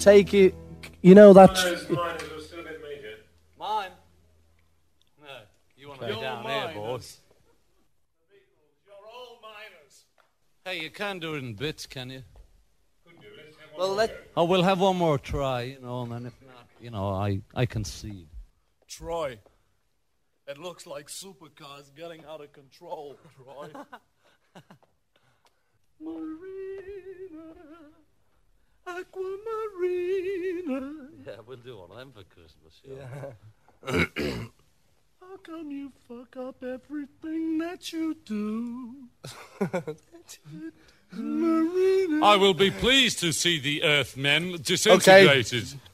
take it. You know that. Mine is still a bit major. Mine? No, you want to be down here, boss. You're all miners. Hey, you can't do it in bits, can you? Could do. Let's have one Well, more let. go. Oh, we'll have one more try, you know, and then if not, you know, I concede. Troy, it looks like supercars getting out of control, Troy. Marina, Aquamarina. Yeah, we'll do one of them for Christmas, Yeah. How come you fuck up everything that you do? Marina. I will be pleased to see the Earthmen disintegrated.